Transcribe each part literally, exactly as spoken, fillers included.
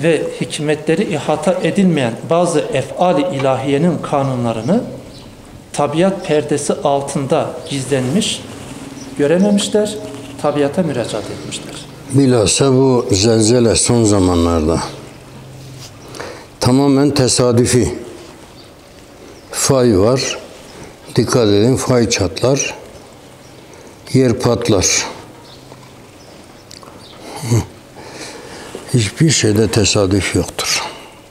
ve hikmetleri ihata edilmeyen bazı ef'al-i ilahiyenin kanunlarını tabiat perdesi altında gizlenmiş, görememişler, tabiata müracaat etmişler. Bilhassa bu zelzele son zamanlarda tamamen tesadüfi. Fay var, dikkat edin, fay çatlar, yer patlar. Hiçbir şeyde tesadüf yoktur.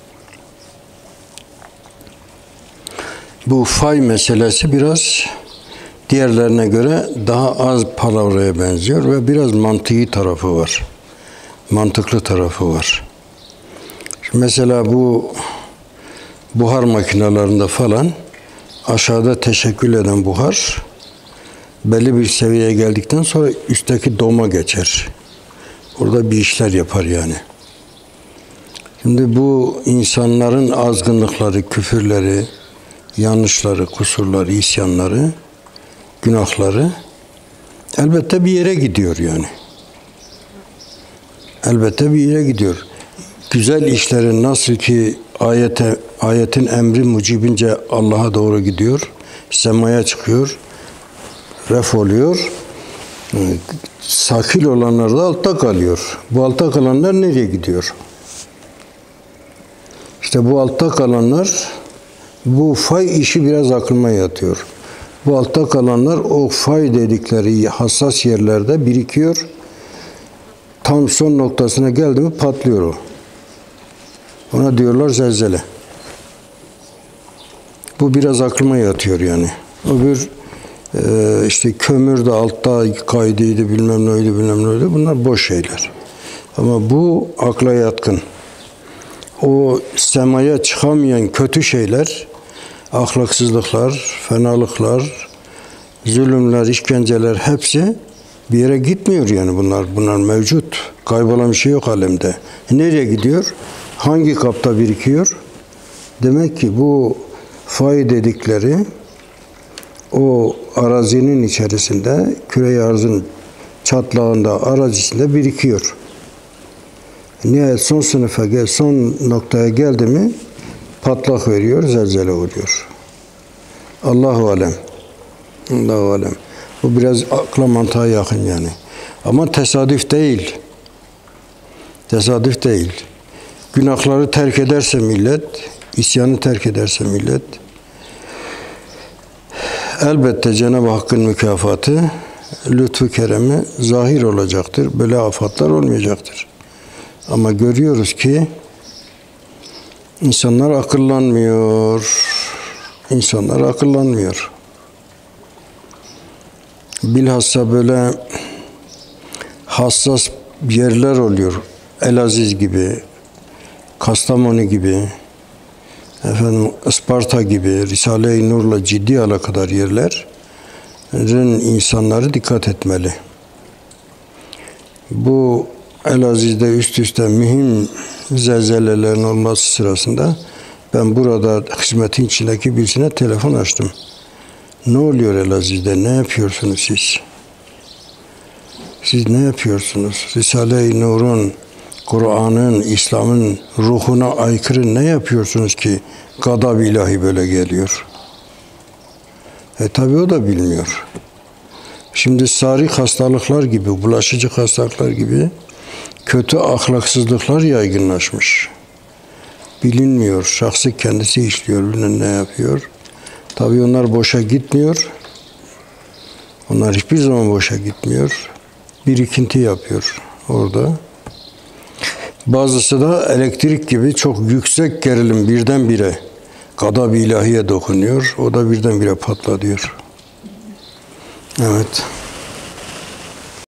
Bu fay meselesi biraz diğerlerine göre daha az palavraya benziyor ve biraz mantıki tarafı var. Mantıklı tarafı var. Şimdi mesela bu buhar makinelerinde falan aşağıda teşekkül eden buhar belli bir seviyeye geldikten sonra üstteki doma geçer. Orada bir işler yapar yani. Şimdi bu insanların azgınlıkları, küfürleri, yanlışları, kusurları, isyanları, günahları elbette bir yere gidiyor yani. Elbette bir yere gidiyor. Güzel işlerin nasıl ki ayete, ayetin emri mucibince Allah'a doğru gidiyor, semaya çıkıyor, ref oluyor. Sakil olanlar da altta kalıyor. Bu altta kalanlar nereye gidiyor? İşte bu altta kalanlar, bu fay işi biraz aklıma yatıyor. Bu altta kalanlar o fay dedikleri hassas yerlerde birikiyor. Tam son noktasına geldi mi patlıyor o. Ona diyorlar zelzele. Bu biraz aklıma yatıyor yani. Öbür e, işte kömür de altta kaydıydı, bilmem neydi, bilmem neydi. Bunlar boş şeyler. Ama bu akla yatkın. O semaya çıkamayan kötü şeyler, ahlaksızlıklar, fenalıklar, zulümler, işkenceler hepsi bir yere gitmiyor yani bunlar. Bunlar mevcut. Kaybolan bir şey yok alemde. Nereye gidiyor? Hangi kapta birikiyor? Demek ki bu fay dedikleri o arazinin içerisinde, küre-i arzın çatlağında, arazisinde birikiyor. Nihayet son sınıfa gel, son noktaya geldi mi patlak veriyor, zelzele oluyor. Allahu alem. Allahu alem. Bu biraz akla mantığa yakın yani. Ama tesadüf değil. Tesadüf değil. Günahları terk ederse millet, isyanı terk ederse millet, elbette Cenab-ı Hakk'ın mükafatı, lütfu keremi zahir olacaktır. Böyle afatlar olmayacaktır. Ama görüyoruz ki insanlar akıllanmıyor. İnsanlar akıllanmıyor. Bilhassa böyle hassas yerler oluyor. Elaziz gibi, Kastamonu gibi, efendim Isparta gibi, Risale-i Nur'la ciddi alakadar yerlerin insanları dikkat etmeli. Bu Elaziz'de üst üste mühim zelzelelerin olması sırasında ben burada hizmetin içindeki birisine telefon açtım. Ne oluyor Elaziz'de? Ne yapıyorsunuz siz? Siz ne yapıyorsunuz? Risale-i Nur'un, Kur'an'ın, İslam'ın ruhuna aykırı ne yapıyorsunuz ki gadab-ı ilahi böyle geliyor? E tabi o da bilmiyor. Şimdi sarık hastalıklar gibi, bulaşıcı hastalıklar gibi kötü ahlaksızlıklar yaygınlaşmış. Bilinmiyor. Şahsı kendisi işliyor, bilmem ne yapıyor. Tabii onlar boşa gitmiyor. Onlar hiçbir zaman boşa gitmiyor. Birikinti yapıyor orada. Bazısı da elektrik gibi çok yüksek gerilim birdenbire gadab-ı ilahiye dokunuyor. O da birdenbire patlatıyor. Evet.